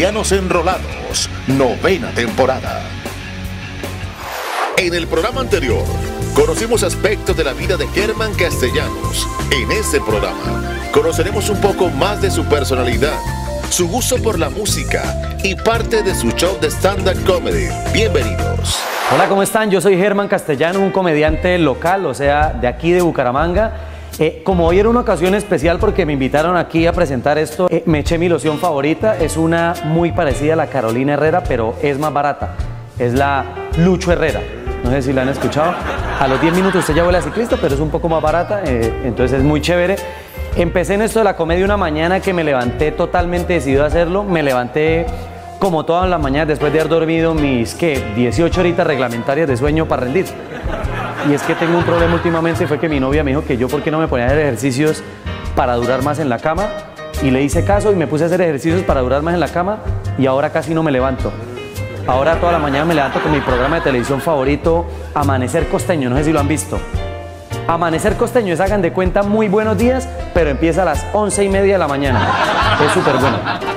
Comedianos Enrolados, 9ª temporada. En el programa anterior, conocimos aspectos de la vida de Germán Castellanos. En este programa, conoceremos un poco más de su personalidad, su gusto por la música y parte de su show de stand-up comedy. Bienvenidos. Hola, ¿cómo están? Yo soy Germán Castellanos, un comediante local, o sea, de aquí de Bucaramanga. Como hoy era una ocasión especial porque me invitaron aquí a presentar esto, me eché mi loción favorita. Es una muy parecida a la Carolina Herrera, pero es más barata. Es la Lucho Herrera. No sé si la han escuchado. A los 10 minutos usted ya huele a ciclista, pero es un poco más barata, entonces es muy chévere. Empecé en esto de la comedia una mañana que me levanté totalmente decidido a hacerlo. Me levanté como todas las mañanas después de haber dormido mis, 18 horitas reglamentarias de sueño para rendir. Y es que tengo un problema últimamente, fue que mi novia me dijo que yo por qué no me ponía a hacer ejercicios para durar más en la cama, y le hice caso y me puse a hacer ejercicios para durar más en la cama, y ahora casi no me levanto. Ahora toda la mañana me levanto con mi programa de televisión favorito, Amanecer Costeño, no sé si lo han visto. Amanecer Costeño es, hagan de cuenta, muy buenos días, pero empieza a las 11:30 de la mañana. Es súper bueno.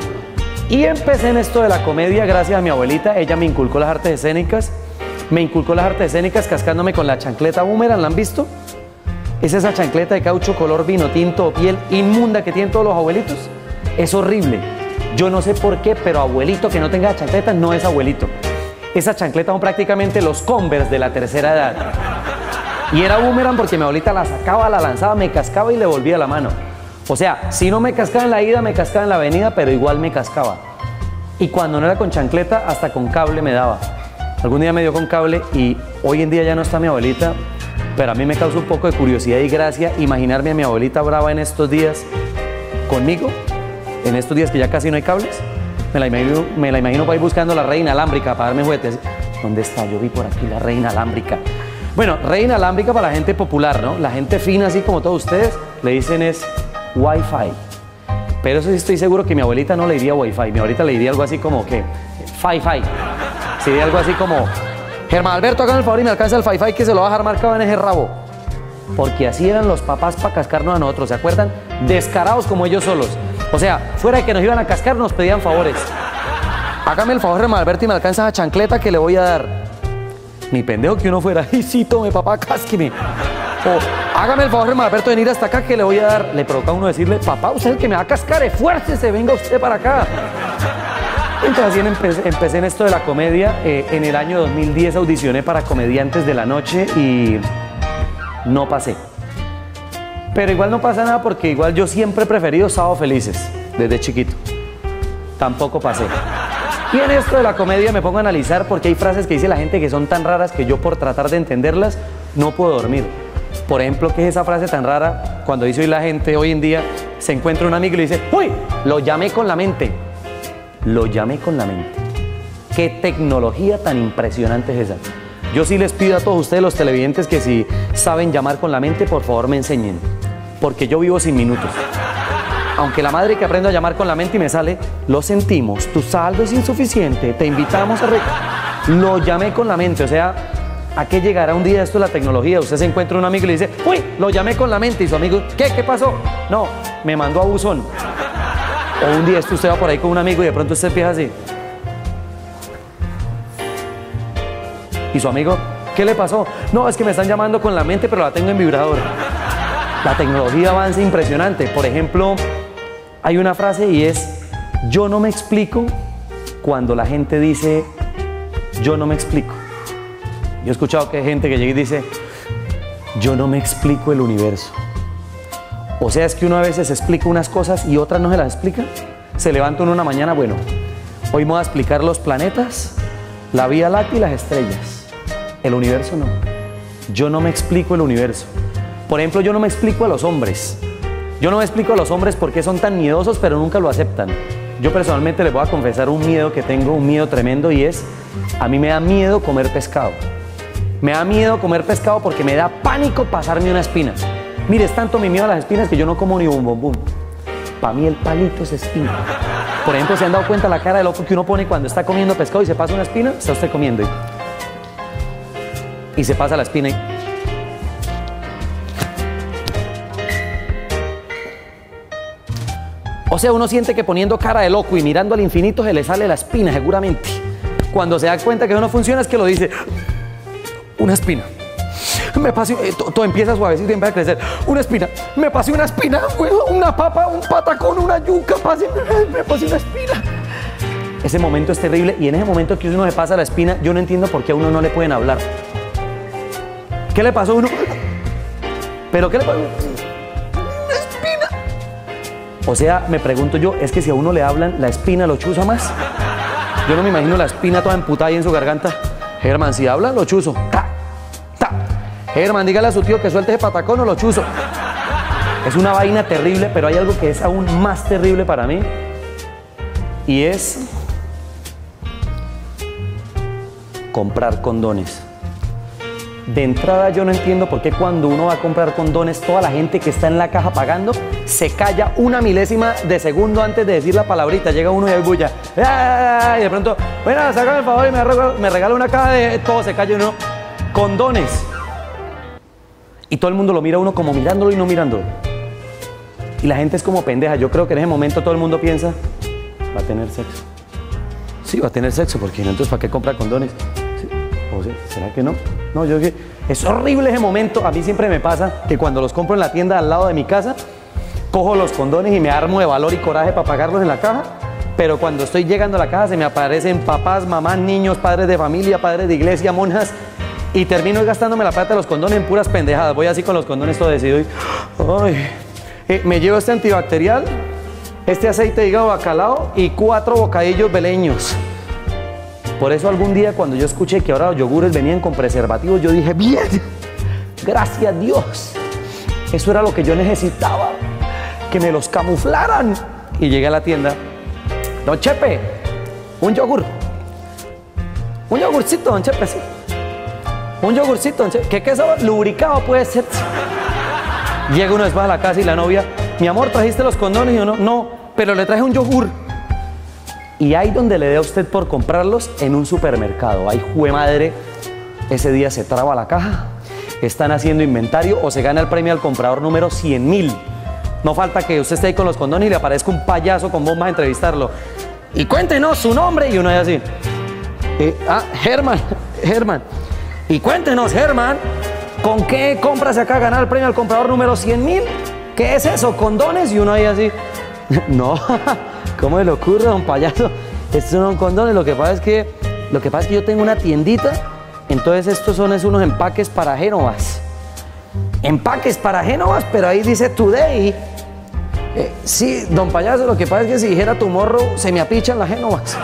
Y empecé en esto de la comedia gracias a mi abuelita. Ella me inculcó las artes escénicas. Me inculcó las artes escénicas cascándome con la chancleta boomerang, ¿la han visto? Es esa chancleta de caucho color vino tinto o piel inmunda que tienen todos los abuelitos. Es horrible. Yo no sé por qué, pero abuelito que no tenga chancleta no es abuelito. Esa chancleta son prácticamente los Converse de la tercera edad. Y era boomerang porque mi abuelita la sacaba, la lanzaba, me cascaba y le volvía la mano. O sea, si no me cascaba en la ida, me cascaba en la avenida, pero igual me cascaba. Y cuando no era con chancleta, hasta con cable me daba. Algún día me dio con cable y hoy en día ya no está mi abuelita, pero a mí me causa un poco de curiosidad y gracia imaginarme a mi abuelita brava en estos días conmigo, en estos días que ya casi no hay cables. Me la imagino para ir buscando la red inalámbrica para darme juguetes. ¿Dónde está? Yo vi por aquí la red inalámbrica. Bueno, red inalámbrica para la gente popular, ¿no? La gente fina, así como todos ustedes, le dicen es Wi-Fi. Pero eso sí estoy seguro que mi abuelita no le diría Wi-Fi. Mi abuelita le diría algo así como que Fi-Fi. Sería algo así como: Germán Alberto, hágame el favor y me alcanza el Fi-Fi que se lo va a dejar marcado en ese rabo. Porque así eran los papás para cascarnos a nosotros, ¿se acuerdan? Descarados como ellos solos. O sea, fuera de que nos iban a cascar, nos pedían favores. Hágame el favor, Germán Alberto, y me alcanza esa chancleta que le voy a dar. Ni pendejo que uno fuera. Y sí, tome, papá, cásqueme. O hágame el favor, Germán Alberto, de venir hasta acá que le voy a dar. Le provoca a uno decirle: papá, usted es el que me va a cascar, esfuércese, venga usted para acá. Entonces así empecé en esto de la comedia. En el año 2010 audicioné para Comediantes de la Noche y no pasé. Pero igual no pasa nada porque igual yo siempre he preferido Sábado Felices, desde chiquito. Tampoco pasé. Y en esto de la comedia me pongo a analizar porque hay frases que dice la gente que son tan raras que yo, por tratar de entenderlas, no puedo dormir. Por ejemplo, ¿qué es esa frase tan rara cuando dice hoy la gente hoy en día? Se encuentra un amigo y le dice: uy, lo llamé con la mente. Lo llamé con la mente. ¿Qué tecnología tan impresionante es esa? Yo sí les pido a todos ustedes, los televidentes, que si saben llamar con la mente, por favor me enseñen. Porque yo vivo sin minutos. Aunque la madre que aprendo a llamar con la mente y me sale: lo sentimos, tu saldo es insuficiente, te invitamos a... Lo llamé con la mente, o sea, ¿a qué llegará un día esto de la tecnología? Usted se encuentra un amigo y le dice: uy, lo llamé con la mente, y su amigo: ¿qué pasó? No, me mandó a buzón. O un día usted va por ahí con un amigo y de pronto usted empieza así. Y su amigo: ¿qué le pasó? No, es que me están llamando con la mente, pero la tengo en vibrador. La tecnología avanza impresionante. Por ejemplo, hay una frase y es: yo no me explico, cuando la gente dice yo no me explico. Yo he escuchado que hay gente que llega y dice: yo no me explico el universo. O sea, es que uno a veces explica unas cosas y otras no se las explica. Se levanta uno una mañana: bueno, hoy me voy a explicar los planetas, la Vía Láctea y las estrellas. El universo no. Yo no me explico el universo. Por ejemplo, yo no me explico a los hombres. Yo no me explico a los hombres por qué son tan miedosos, pero nunca lo aceptan. Yo personalmente les voy a confesar un miedo que tengo, un miedo tremendo, y es: a mí me da miedo comer pescado. Me da miedo comer pescado porque me da pánico pasarme una espina. Mire, es tanto mi miedo a las espinas que yo no como ni bum bum bum. Para mí el palito es espina. Por ejemplo, ¿se han dado cuenta la cara de loco que uno pone cuando está comiendo pescado y se pasa una espina? Está usted comiendo y se pasa la espina y... O sea, uno siente que poniendo cara de loco y mirando al infinito se le sale la espina seguramente. Cuando se da cuenta que eso no funciona es que lo dice, una espina. Me pasé, todo empieza suavecito y empieza a crecer. Una espina, me pasé una espina, una papa, un patacón, una yuca, me pasé una espina. Ese momento es terrible y en ese momento que uno se pasa la espina, yo no entiendo por qué a uno no le pueden hablar. ¿Qué le pasó a uno? ¿Pero qué le pasó? Una espina. O sea, me pregunto yo, es que si a uno le hablan, la espina lo chuza más. Yo no me imagino la espina toda emputada ahí en su garganta. Germán, si hablan, lo chuzo. Ta, ta. Germán, dígale a su tío que suelte ese patacón o lo chuzo. Es una vaina terrible, pero hay algo que es aún más terrible para mí. Y es comprar condones. De entrada yo no entiendo por qué cuando uno va a comprar condones, toda la gente que está en la caja pagando se calla una milésima de segundo antes de decir la palabrita. Llega uno y hay bulla. Y de pronto, bueno, sácame el favor y me regala una caja de... Todo se calla uno. Condones. Y todo el mundo lo mira a uno como mirándolo y no mirándolo. Y la gente es como pendeja. Yo creo que en ese momento todo el mundo piensa, va a tener sexo. Sí, va a tener sexo, porque entonces ¿para qué comprar condones? Sí. ¿O sí? ¿Será que no? No, yo que es horrible ese momento. A mí siempre me pasa que cuando los compro en la tienda al lado de mi casa, cojo los condones y me armo de valor y coraje para pagarlos en la caja. Pero cuando estoy llegando a la caja se me aparecen papás, mamás, niños, padres de familia, padres de iglesia, monjas. Y termino gastándome la plata de los condones en puras pendejadas. Voy así con los condones todo decidido y... Ay, me llevo este antibacterial, este aceite de hígado bacalao y 4 bocadillos beleños. Por eso algún día cuando yo escuché que ahora los yogures venían con preservativos, yo dije, bien, gracias a Dios. Eso era lo que yo necesitaba, que me los camuflaran. Y llegué a la tienda, don Chepe, un yogur. Un yogurcito, don Chepe, sí. Un yogurcito, don Chepe. ¿Qué queso lubricado puede ser? Llega uno después a la casa y la novia, mi amor, ¿trajiste los condones? Y yo, no, pero le traje un yogur. Y ahí donde le dé a usted por comprarlos, en un supermercado. Ay, jue madre, ese día se traba la caja, están haciendo inventario o se gana el premio al comprador número 100.000. No falta que usted esté ahí con los condones y le aparezca un payaso con bombas a entrevistarlo. Y cuéntenos su nombre. Y uno es así. Germán. Y cuéntenos, Germán, ¿con qué compras acá ganar el premio al comprador número 100.000? ¿Qué es eso? ¿Condones? Y uno ahí así. No, ¿cómo le ocurre, don payaso? Estos son condones. Lo que pasa es que yo tengo una tiendita. Entonces estos son unos empaques para Génovas. Empaques para Génovas, pero ahí dice Today. Sí, don payaso, lo que pasa es que si dijera tu morro, se me apichan las Génovas.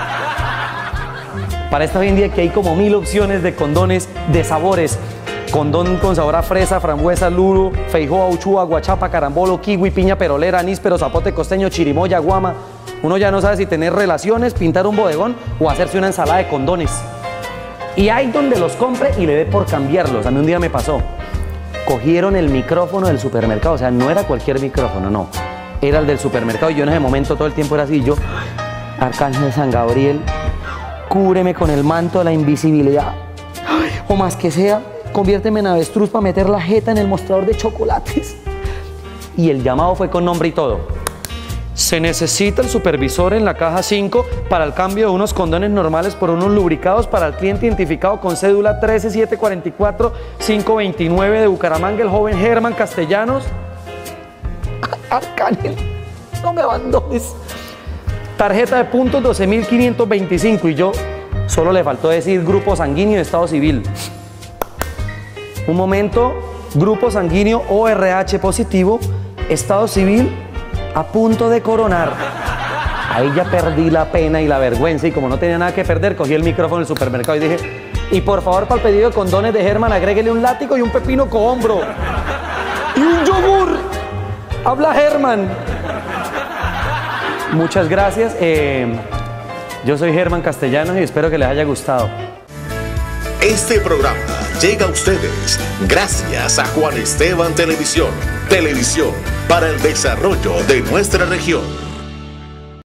Para esta hoy en día que hay como 1000 opciones de condones de sabores. Condón con sabor a fresa, frambuesa, lulo, feijoa, uchúa, guachapa, carambolo, kiwi, piña perolera, níspero, zapote costeño, chirimoya, guama. Uno ya no sabe si tener relaciones, pintar un bodegón o hacerse una ensalada de condones. Y hay donde los compre y le dé por cambiarlos. A mí un día me pasó. Cogieron el micrófono del supermercado. O sea, no era cualquier micrófono, no. Era el del supermercado y yo en ese momento todo el tiempo era así. Yo, Arcángel San Gabriel, cúbreme con el manto de la invisibilidad. O más que sea, conviérteme en avestruz para meter la jeta en el mostrador de chocolates. Y el llamado fue con nombre y todo. Se necesita el supervisor en la caja 5 para el cambio de unos condones normales por unos lubricados para el cliente identificado con cédula 13744-529 de Bucaramanga, el joven Germán Castellanos. Arcángel, no me abandones. Tarjeta de puntos 12.525 y yo solo le faltó decir grupo sanguíneo de estado civil. Un momento, grupo sanguíneo ORH positivo, estado civil a punto de coronar. Ahí ya perdí la pena y la vergüenza y como no tenía nada que perder, cogí el micrófono del supermercado y dije, y por favor para el pedido de condones de Germán, agréguele un látigo y un pepino cohombro. Y un yogur. Habla Germán. Muchas gracias. Yo soy Germán Castellanos y espero que les haya gustado. Este programa llega a ustedes gracias a Juan Esteban Televisión. Televisión para el desarrollo de nuestra región.